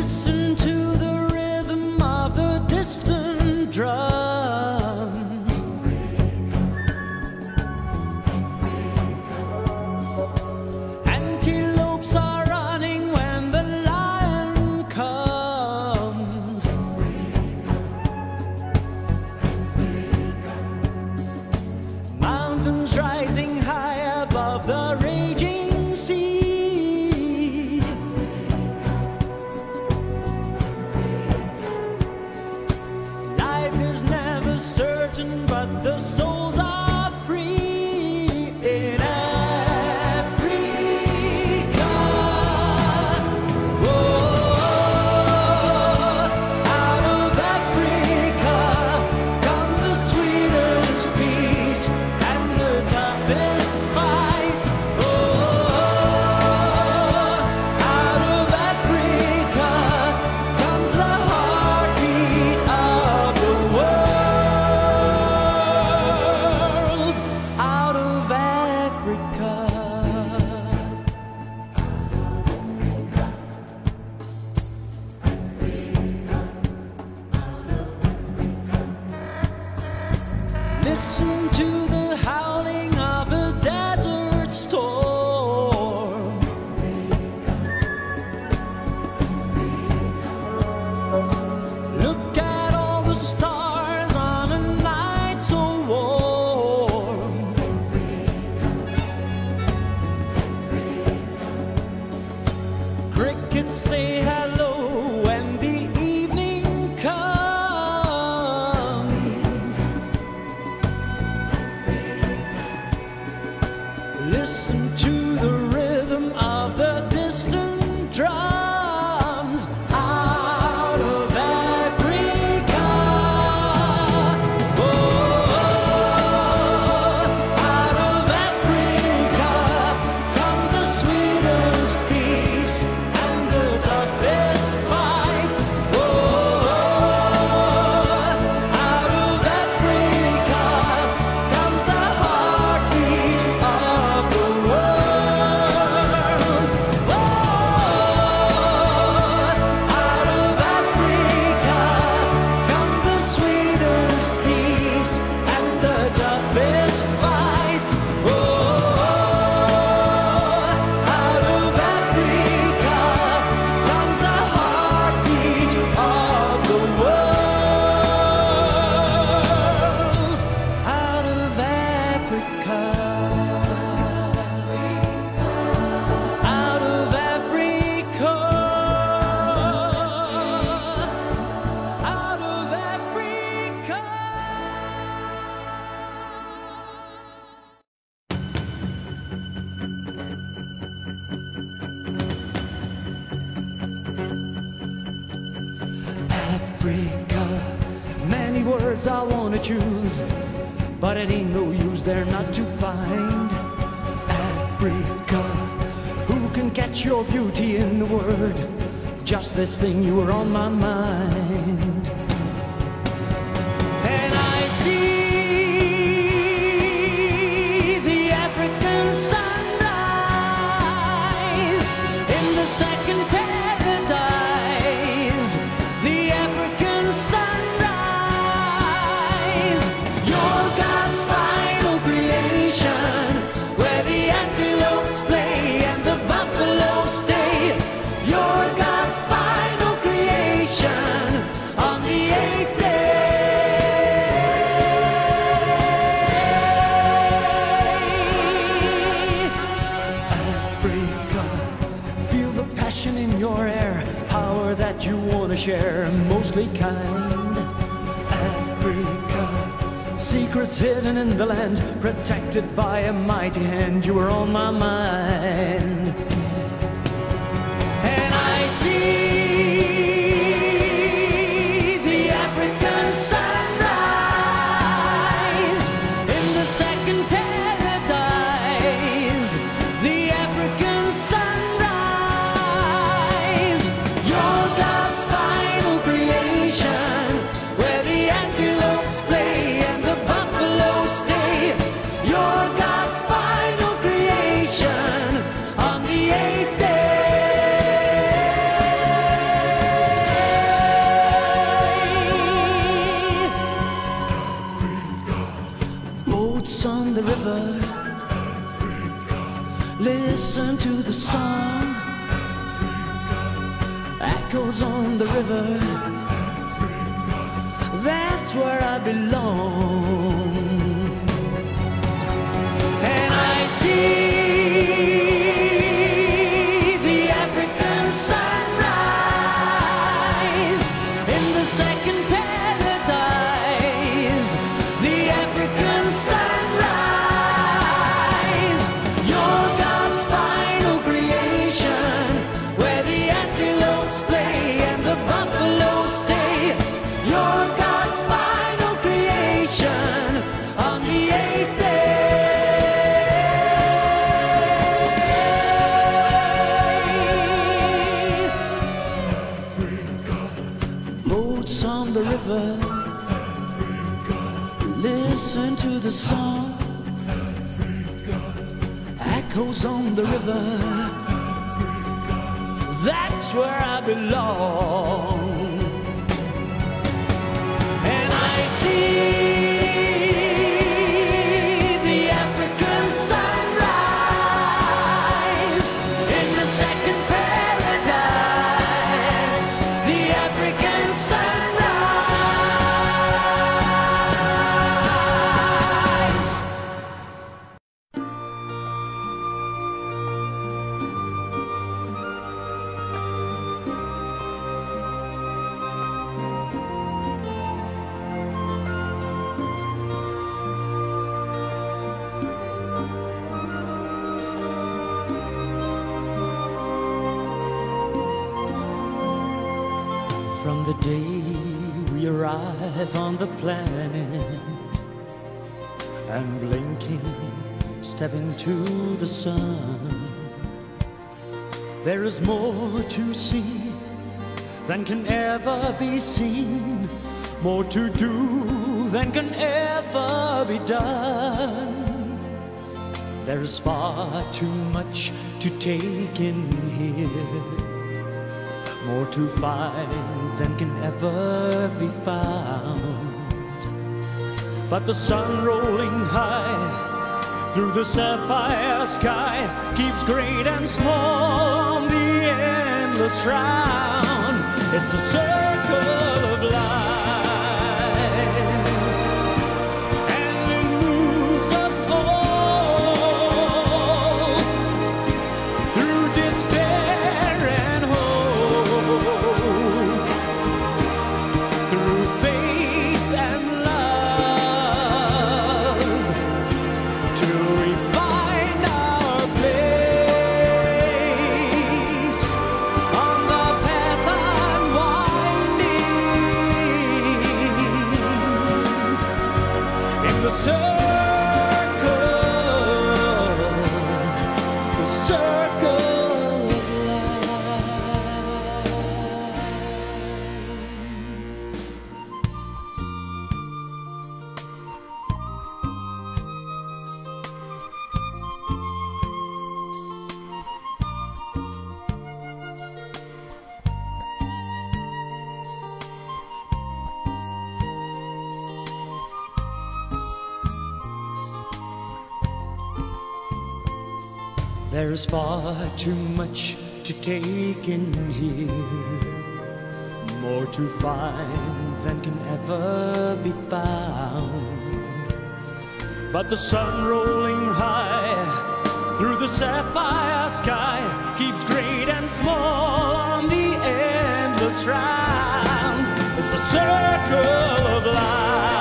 Listen to the rhythm of the distant drums. Antelopes are running when the lion comes. Mountains rising high above the raging sea. Certain, but the souls are free in Africa. Oh, out of Africa come the sweetest peace and the toughest fights. Oh, out of Africa comes the heartbeat of the world. Listen to the howling of a desert storm. Look at all the stars on a night so warm. Crickets say hello when the evening comes. Listen to the rhythm of the distant drums out of Africa. Oh, out of Africa come the sweetest peace and the toughest fights. Oh, out of Africa comes the heartbeat of the world. Oh, out of Africa come the sweetest peace and the toughest fights. Oh, out of Africa comes the heartbeat of the world. Out of Africa. Out of Africa. Out of Africa. Africa, many words I wanna choose, but it ain't no use, they're not to find. Africa, who can catch your beauty in the word? Just this thing, you were on my mind. And I see the African sunrise in the second paradise. The African sunrise, you're God's final creation, where the antelopes play and the buffalo stay. You're God's final creation on the 8th day. Africa, feel the passion in your air, power that you want to share, mostly kind. Africa, secrets hidden in the land, protected by a mighty hand, you were on my mind. And I see the African sunrise in the second paradise. The African sunrise, you're God's final creation, where the antelopes play and the buffalo stay. You're God's final creation Listen to the song, echoes on the river. That's where I belong. And I see the African sunrise in the second paradise. The African sunrise, you're God's final creation, where the antelopes play and the buffalo stay. You're God's final creation on the 8th day. Boats on the river, listen to the song, echoes on the river. That's where I belong. And I see the African sunrise in the second paradise. The African sunrise. From the day we arrive on the planet and blinking, stepping to the sun, there is more to see than can ever be seen, more to do than can ever be done. There is far too much to take in here, more to find than can ever be found. But the sun rolling high through the sapphire sky keeps great and small on the endless round. It's the circle of life, and it moves us all through despair and hope, through faith and love, till we find our place on the path unwinding, in the circle of life. There is far too much to take in here, more to find than can ever be found. But the sun rolling high through the sapphire sky keeps great and small on the endless round. It's the circle of life.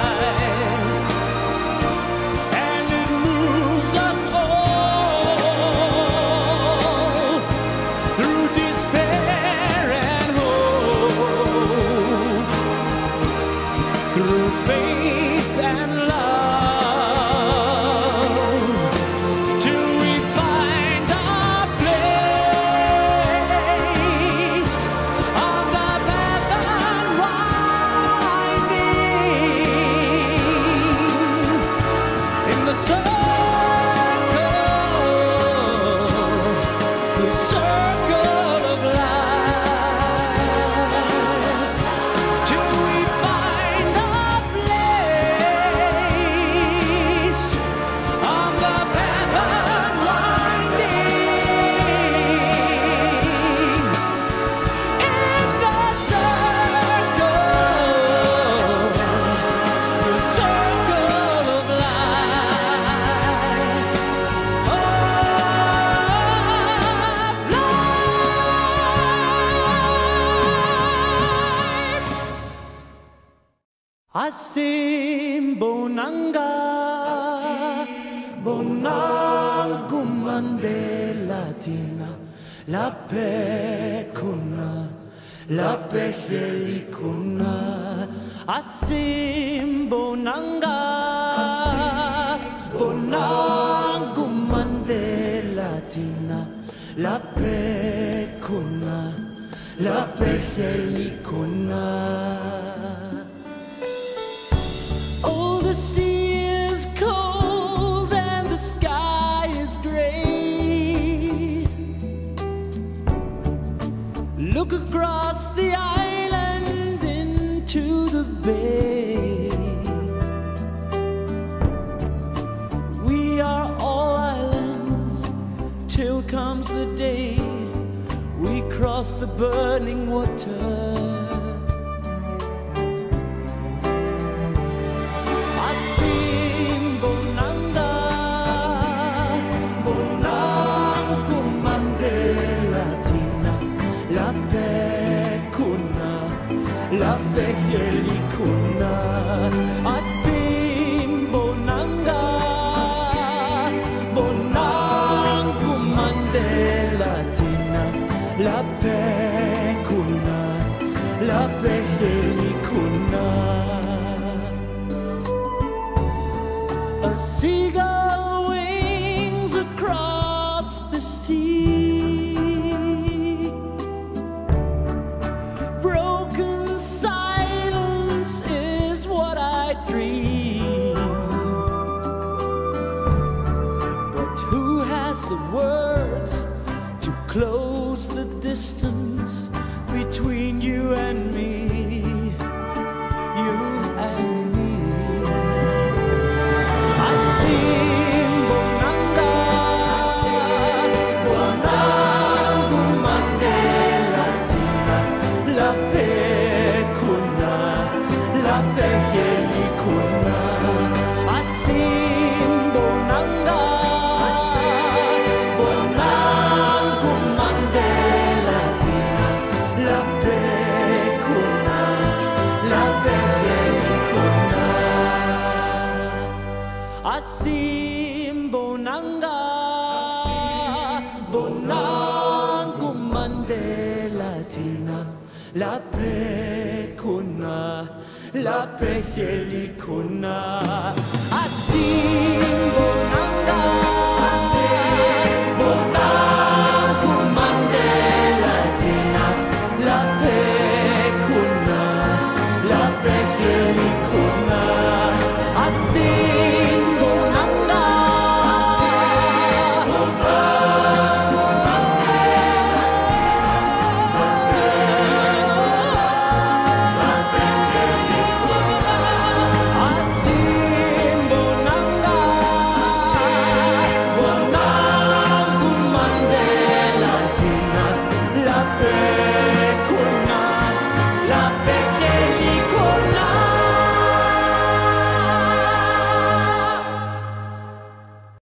Through faith and love, till we find our place on the path unwinding, in the circle of life, till we find our place on the path unwinding. Asimbonanga Bonangu Mandela Tina La Pekuna La Pehelikuna Asimbonanga Bonangu Mandela Tina La Pekuna La Pehelikuna. Oh, the sea is cold and the sky is gray. Look across the island into the bay. We are all islands till comes the day we cross the burning water. La Pehelikuna Asimbonanga Bonangu Mandela Tina La Pekuna La Pehelikuna. A seagull wings across the sea. Broken silence is what I dream. But who has the words to close the distance between you and me? You and me. Asimbonanga Bonangu Mandela Tina La Pekuna La Pehelikuna Asimbonanga Bonangu Mandela Tina La Pekuna La Pehelikuna Asimbonanga Bonangu Mandela Tina La Pekuna La Pehelikuna Asimbonanga Bonangu Mandela Tina La Pekuna La Pehelikuna Asimbonanga Bonangu Mandela Tina La Pekuna